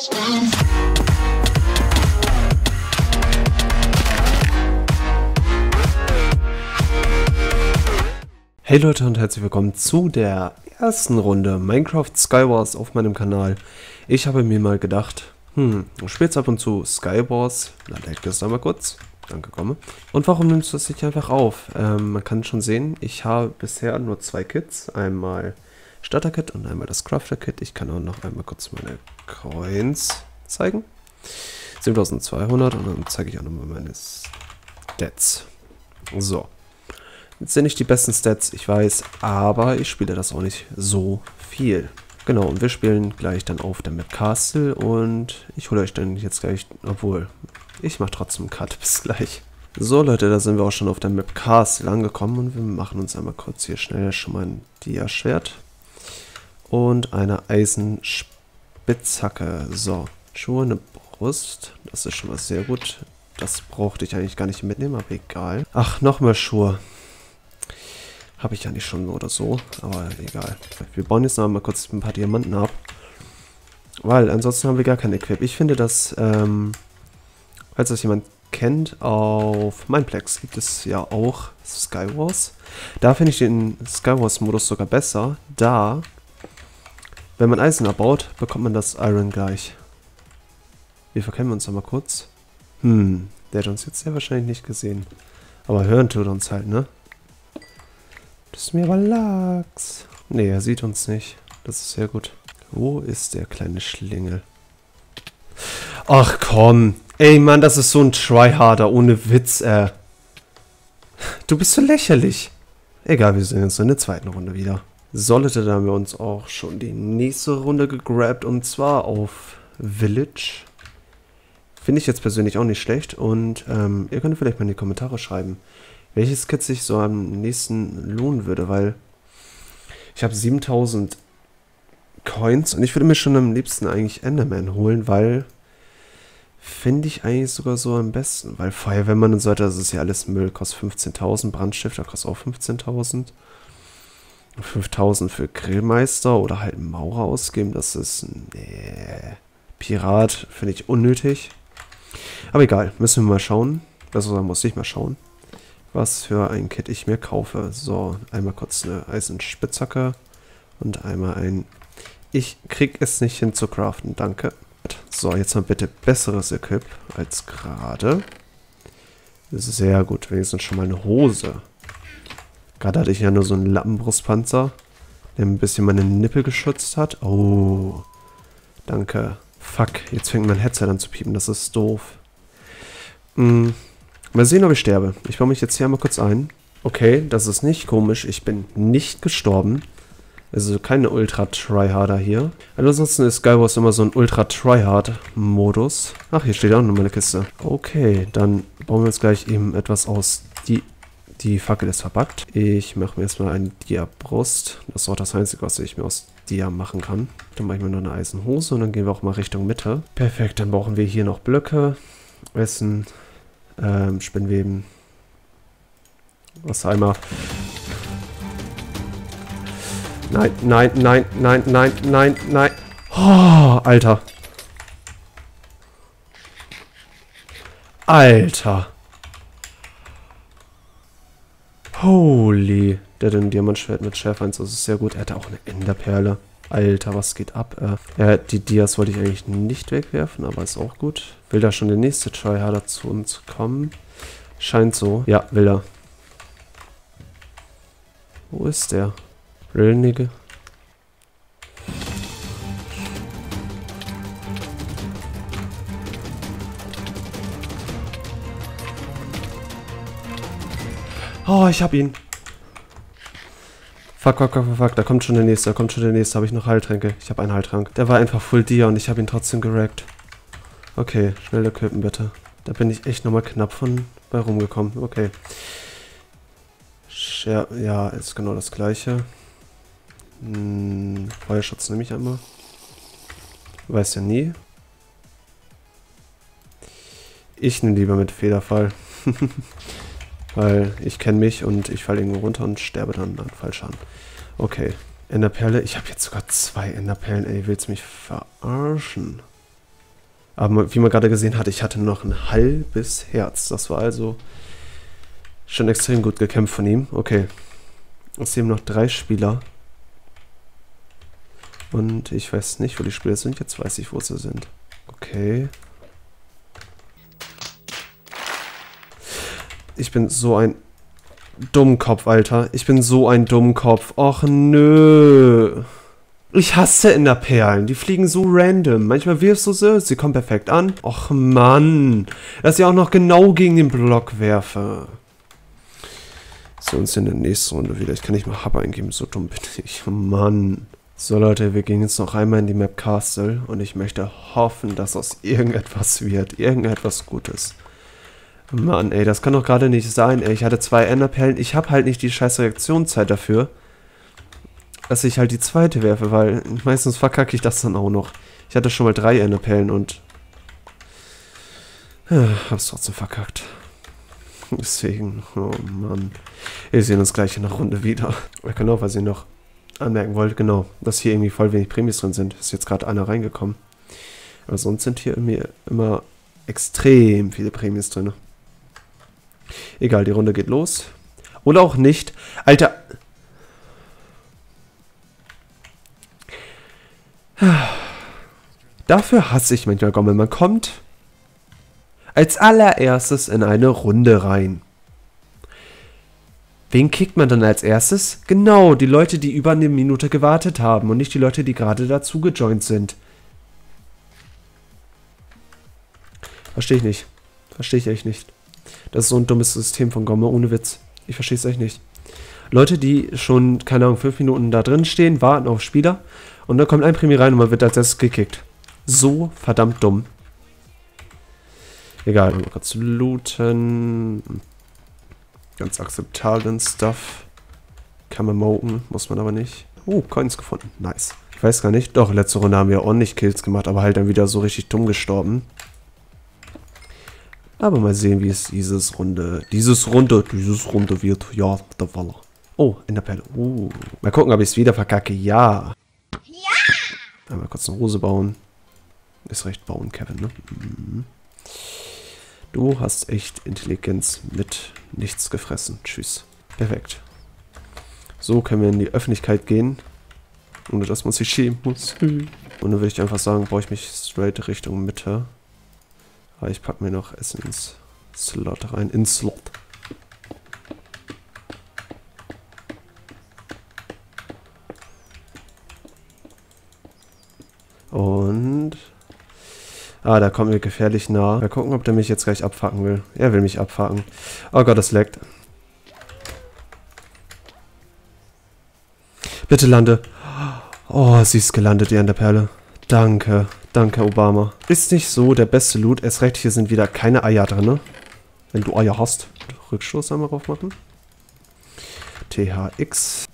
Hey Leute und herzlich willkommen zu der ersten Runde Minecraft Skywars auf meinem Kanal. Ich habe mir mal gedacht, du spielst ab und zu Skywars, dann leg das da mal kurz, danke, komme. Und warum nimmst du das nicht einfach auf? Man kann schon sehen, ich habe bisher nur zwei Kits, einmal Starter-Kit und einmal das Crafter-Kit. Ich kann auch noch einmal kurz meine Coins zeigen. 7200 und dann zeige ich auch nochmal meine Stats. So. Jetzt sind nicht die besten Stats, ich weiß, aber ich spiele das auch nicht so viel. Genau, und wir spielen gleich dann auf der Map Castle und ich hole euch dann jetzt gleich, obwohl, ich mache trotzdem einen Cut, bis gleich. So Leute, da sind wir auch schon auf der Map Castle angekommen und wir machen uns einmal kurz hier schnell schon mal ein Dia-Schwert und eine Eisenspitzhacke. So, Schuhe, eine Brust, das ist schon mal sehr gut. Das brauchte ich eigentlich gar nicht mitnehmen, aber egal. Ach, noch mehr Schuhe. Habe ich ja nicht schon oder so, aber egal. Wir bauen jetzt noch mal kurz ein paar Diamanten ab. Weil ansonsten haben wir gar kein Equip. Ich finde, dass, falls das jemand kennt, auf Mineplex gibt es ja auch Skywars. Da finde ich den Skywars-Modus sogar besser, da, wenn man Eisen abbaut, bekommt man das Iron gleich. Wir verkennen uns noch mal kurz. Der hat uns jetzt sehr wahrscheinlich nicht gesehen. Aber hören tut uns halt, ne? Das ist mir aber Lachs. Ne, er sieht uns nicht. Das ist sehr gut. Wo ist der kleine Schlingel? Ach komm. Ey, Mann, das ist so ein Tryharder. Ohne Witz, Du bist so lächerlich. Egal, wir sehen uns in der zweiten Runde wieder. So, Leute, da haben wir uns auch schon die nächste Runde gegrabt. Und zwar auf Village. Finde ich jetzt persönlich auch nicht schlecht. Und ihr könnt vielleicht mal in die Kommentare schreiben, welches Kit sich so am nächsten lohnen würde, weil ich habe 7000 Coins und ich würde mir schon am liebsten eigentlich Enderman holen, weil finde ich eigentlich sogar so am besten, weil Feuerwehrmann und so weiter, das ist ja alles Müll, kostet 15.000, Brandstifter kostet auch 15.000, 5.000 für Grillmeister oder halt Maurer ausgeben, das ist, Pirat finde ich unnötig, aber egal, müssen wir mal schauen, besser muss ich mal schauen, was für ein Kit ich mir kaufe. So, einmal kurz eine Eisenspitzhacke und einmal ein... Ich krieg es nicht hin zu craften, danke. So, jetzt mal bitte besseres Equip als gerade. Sehr gut, wenigstens schon mal eine Hose. Gerade hatte ich ja nur so einen Lappenbrustpanzer, der ein bisschen meine Nippel geschützt hat. Oh, danke. Fuck, jetzt fängt mein Headset an zu piepen, das ist doof. Mal sehen, ob ich sterbe. Ich baue mich jetzt hier einmal kurz ein. Okay, das ist nicht komisch. Ich bin nicht gestorben. Also keine Ultra-Tryharder hier. Also ansonsten ist Skywars immer so ein Ultra-Tryhard-Modus. Ach, hier steht auch noch meine Kiste. Okay, dann bauen wir uns gleich eben etwas aus. Die Fackel ist verpackt. Ich mache mir erstmal eine Dia-Brust. Das ist auch das Einzige, was ich mir aus Dia machen kann. Dann mache ich mir noch eine Eisenhose und dann gehen wir auch mal Richtung Mitte. Perfekt, dann brauchen wir hier noch Blöcke. Essen. Spinnweben. Wassereimer. Nein, nein, nein, nein, nein, nein, nein. Oh, Alter. Alter. Holy. Der hat ein Diamantschwert mit Schärfe 1, das ist sehr gut. Er hatte auch eine Enderperle. Alter, was geht ab? Ja, die Dias wollte ich eigentlich nicht wegwerfen, aber ist auch gut. Will da schon der nächste Tryharder zu uns kommen? Scheint so. Ja, will er. Wo ist der? Rillnige. Oh, ich hab ihn. Fuck, fuck, fuck, fuck, da kommt schon der nächste, habe ich noch Heiltränke. Ich habe einen Heiltrank. Der war einfach Full Dia und ich habe ihn trotzdem gerackt. Okay, schnell equippen bitte. Da bin ich echt nochmal knapp bei rumgekommen. Okay. Ja, ist genau das gleiche. Feuerschutz nehme ich einmal. Weiß ja nie. Ich nehme lieber mit Federfall. Weil ich kenne mich und ich falle irgendwo runter und sterbe dann an Fallschaden. Okay. Enderperle. Ich habe jetzt sogar 2 Enderperlen. Ey, willst du mich verarschen? Aber wie man gerade gesehen hat, ich hatte noch ein halbes Herz. Das war also schon extrem gut gekämpft von ihm. Okay. Es sind noch 3 Spieler. Und ich weiß nicht, wo die Spieler sind. Jetzt weiß ich, wo sie sind. Okay. Ich bin so ein Dummkopf, Alter. Ich bin so ein Dummkopf. Och, nö. Ich hasse Enderperlen. Die fliegen so random. Manchmal wirfst du sie kommen perfekt an. Och, Mann. Dass ich auch noch genau gegen den Block werfe. So, uns in der nächsten Runde wieder. Ich kann nicht mal Hub eingeben. So dumm bin ich. Mann. So, Leute, wir gehen jetzt noch einmal in die Map Castle. Und ich möchte hoffen, dass aus irgendetwas wird. Irgendetwas Gutes. Mann, ey, das kann doch gerade nicht sein, ey. Ich hatte 2 Enderperlen. Ich habe halt nicht die scheiß Reaktionszeit dafür, dass ich halt die zweite werfe, weil meistens verkacke ich das dann auch noch. Ich hatte schon mal 3 Enderperlen und hab's trotzdem verkackt. Deswegen, oh Mann. Wir sehen uns gleich in der Runde wieder. Genau, was ich noch anmerken wollte, genau, dass hier irgendwie voll wenig Prämies drin sind. Ist jetzt gerade einer reingekommen. Aber sonst sind hier immer extrem viele Prämies drin. Egal, die Runde geht los. Oder auch nicht. Alter. Dafür hasse ich manchmal Gommel. Man kommt als allererstes in eine Runde rein. Wen kickt man dann als erstes? Genau, die Leute, die über eine Minute gewartet haben und nicht die Leute, die gerade dazu gejoint sind. Verstehe ich nicht. Verstehe ich echt nicht. Das ist so ein dummes System von Gomme, ohne Witz. Ich verstehe es echt nicht. Leute, die schon, keine Ahnung, 5 Minuten da drin stehen, warten auf Spieler und dann kommt ein Prämie rein und man wird als erstes gekickt. So verdammt dumm. Egal, mal kurz looten. Ganz akzeptablen Stuff. Kann man moken, muss man aber nicht. Coins gefunden. Nice. Ich weiß gar nicht. Doch, letzte Runde haben wir ordentlich Kills gemacht, aber halt dann wieder so richtig dumm gestorben. Aber mal sehen, wie es dieses Runde wird. Ja, der Waller. Oh, Enderperle. Mal gucken, ob ich es wieder verkacke. Ja. Einmal kurz eine Hose bauen. Ist recht bauen, Kevin, ne? Du hast echt Intelligenz mit nichts gefressen. Tschüss. Perfekt. So können wir in die Öffentlichkeit gehen. Ohne dass man sich schämen muss. Und dann würde ich einfach sagen, baue ich mich straight Richtung Mitte. Aber ich packe mir noch Essen ins Slot rein. Ins Slot. Und... da kommen wir gefährlich nah. Mal gucken, ob der mich jetzt gleich abfacken will. Er will mich abfacken. Oh Gott, das leckt. Bitte lande. Oh, sie ist gelandet, die Enderperle. Danke. Danke, Obama. Ist nicht so der beste Loot. Erst recht, hier sind wieder keine Eier drin, ne? Wenn du Eier hast. Rückstoß einmal drauf machen. THX.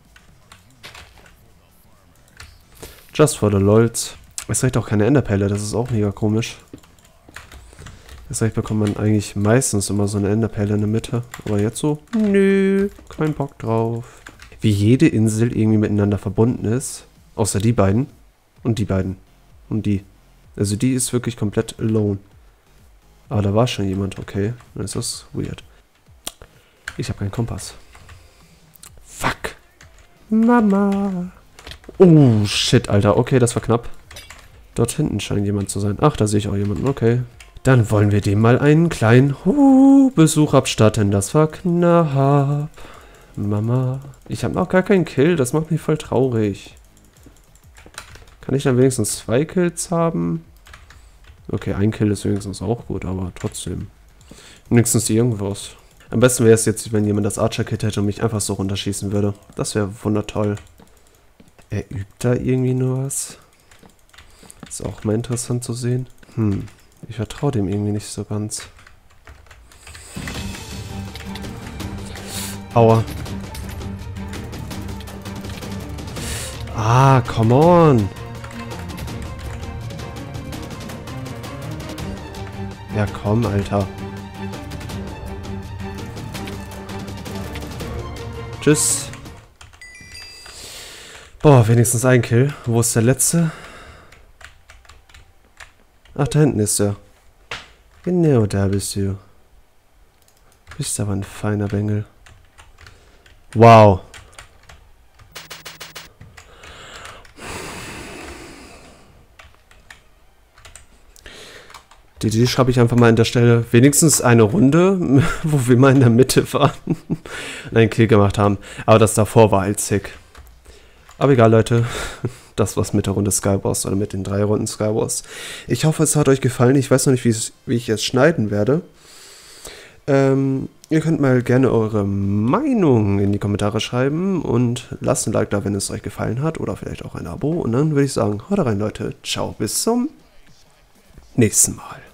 Just for the lols. Erst recht auch keine Enderperle. Das ist auch mega komisch. Erst recht bekommt man eigentlich meistens immer so eine Enderperle in der Mitte. Aber jetzt so? Nö. Kein Bock drauf. Wie jede Insel irgendwie miteinander verbunden ist. Außer die beiden. Und die beiden. Und die. Also die ist wirklich komplett alone. Aber da war schon jemand, okay. Dann ist das weird. Ich habe keinen Kompass. Fuck. Mama. Oh, shit, Alter. Okay, das war knapp. Dort hinten scheint jemand zu sein. Ach, da sehe ich auch jemanden. Okay. Dann wollen wir dem mal einen kleinen Besuch abstatten. Das war knapp. Mama. Ich habe noch gar keinen Kill. Das macht mich voll traurig. Kann ich dann wenigstens 2 Kills haben? Okay, ein Kill ist wenigstens auch gut, aber trotzdem. Wenigstens irgendwas. Am besten wäre es jetzt, wenn jemand das Archer-Kit hätte und mich einfach so runterschießen würde. Das wäre wundertoll. Er übt da irgendwie nur was. Ist auch mal interessant zu sehen. Ich vertraue dem irgendwie nicht so ganz. Aua. Ah, come on. Ja, komm, Alter. Tschüss. Boah, wenigstens ein Kill. Wo ist der letzte? Ach, da hinten ist er. Genau, da bist du. Bist aber ein feiner Bengel. Wow. Die schreibe ich einfach mal an der Stelle. Wenigstens eine Runde, wo wir mal in der Mitte waren und einen Kill gemacht haben. Aber das davor war halt sick. Aber egal, Leute. Das war's mit der Runde Skywars oder mit den 3 Runden Skywars. Ich hoffe, es hat euch gefallen. Ich weiß noch nicht, wie ich es schneiden werde. Ihr könnt mal gerne eure Meinung in die Kommentare schreiben und lasst ein Like da, wenn es euch gefallen hat oder vielleicht auch ein Abo. Und dann würde ich sagen, haut rein, Leute. Ciao, bis zum nächsten Mal.